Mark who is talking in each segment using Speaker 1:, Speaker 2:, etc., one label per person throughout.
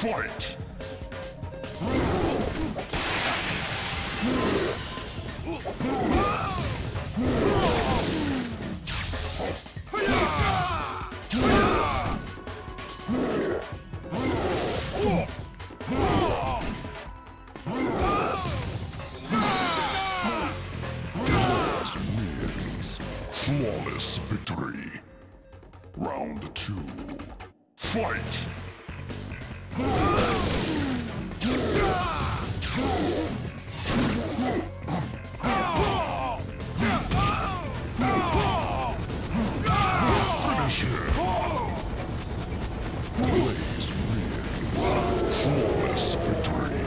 Speaker 1: Fight! Wins. Flawless victory. Round 2. Fight! Finish him! Blaze wins. Flawless victory.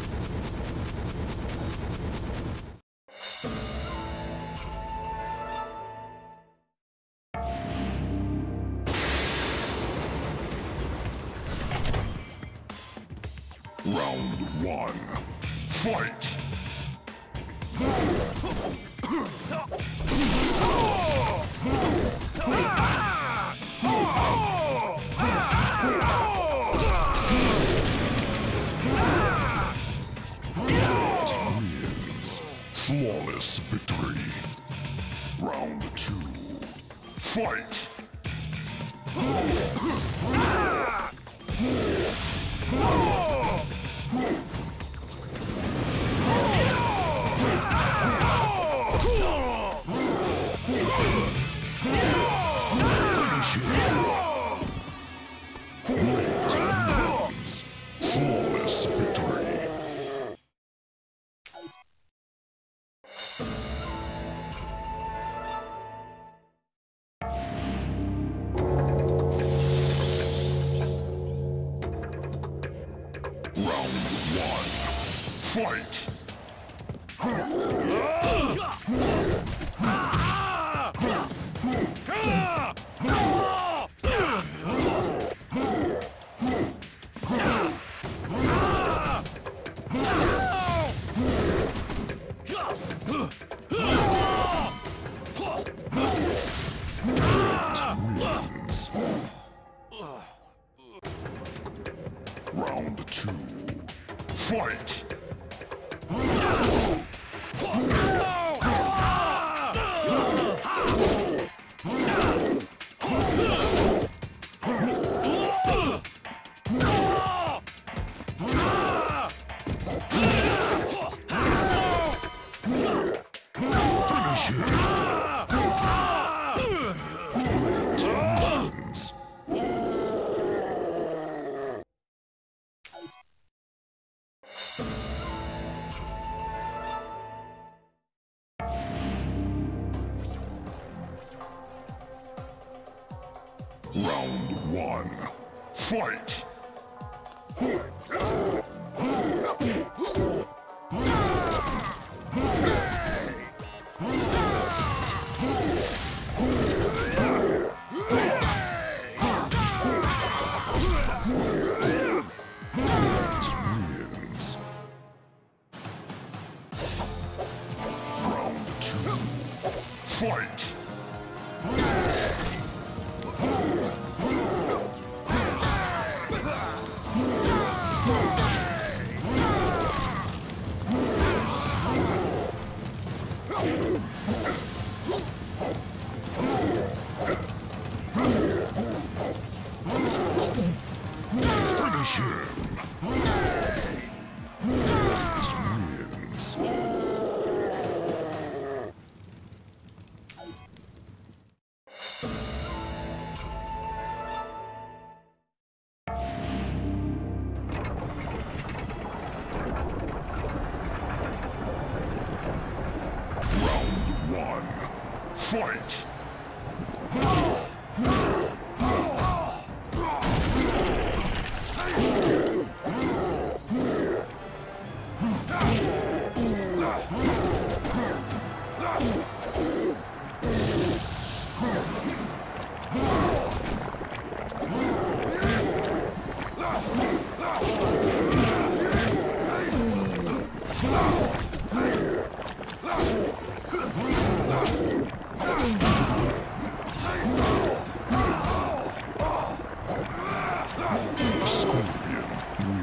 Speaker 1: Round 1. Fight! Wins. Flawless victory. Round 2. Fight! Wins. Flawless victory. Round 1. Fight! Wins. Round 2. Fight! Finish him! Wins. Round 1. Fight! Wins. Round 2. Fight! Finish him! Blaze wins. Round 1. Fight! Scorpion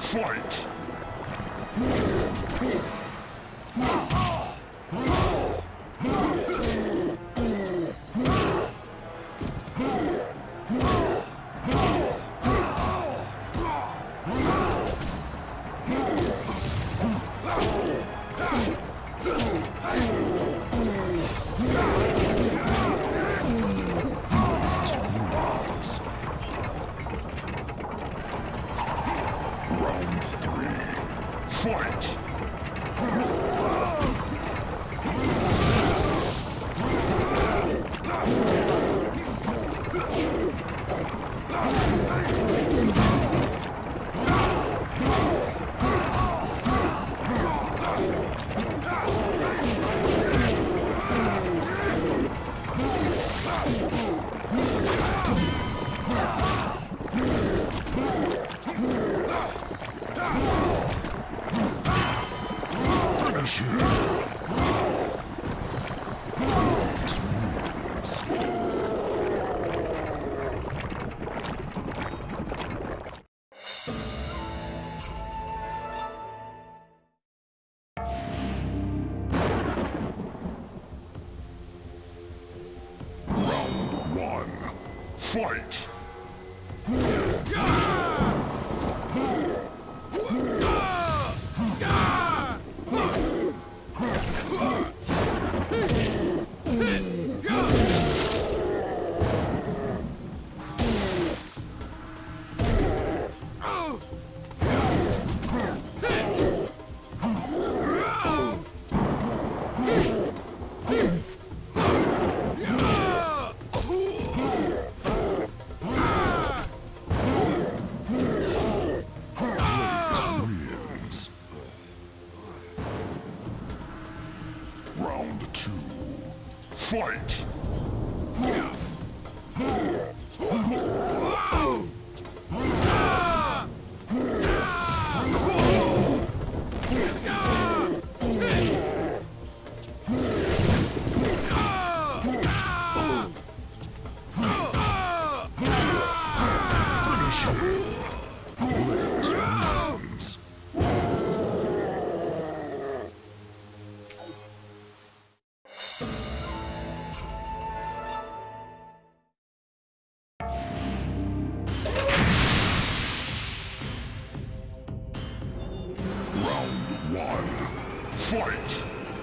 Speaker 1: Fight! Round 3. Fight! Finish him! Round 1. Fight! Round 2. Fight! Finish him! Blaze wins. Round 1. Fight!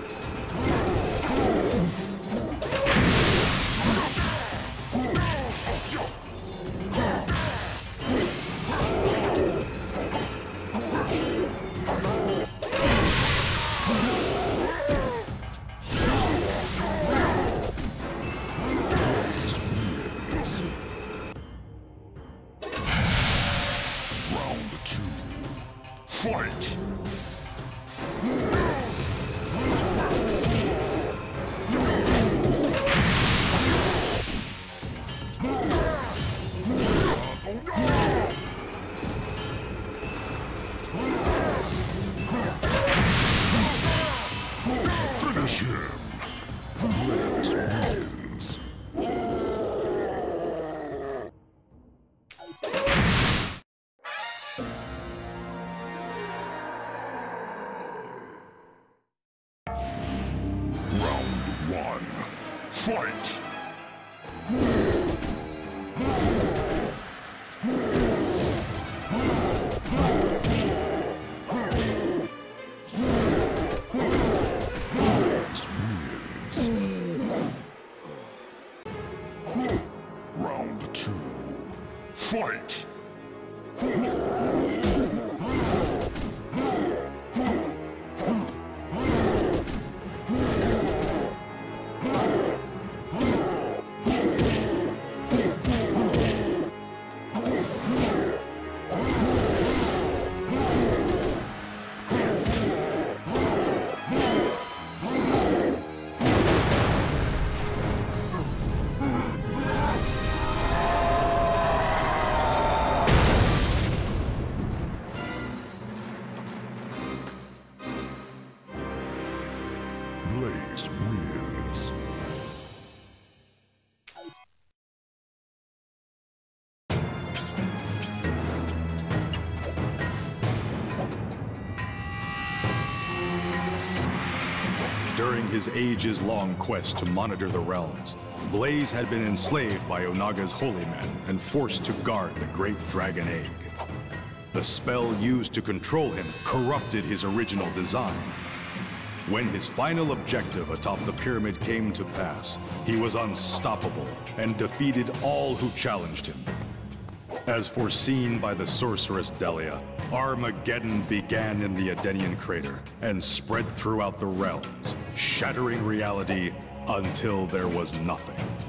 Speaker 1: Round 2. Fight! Finish him! Blaze wins. Round 1. Fight! Blaze wins. Round 2. Fight! Blaze wins.
Speaker 2: his ages-long quest to monitor the realms, Blaze had been enslaved by Onaga's holy men and forced to guard the great dragon egg. The spell used to control him corrupted his original design. When his final objective atop the pyramid came to pass, he was unstoppable and defeated all who challenged him. As foreseen by the sorceress Delia, Armageddon began in the Edenian crater and spread throughout the realms, shattering reality until there was nothing.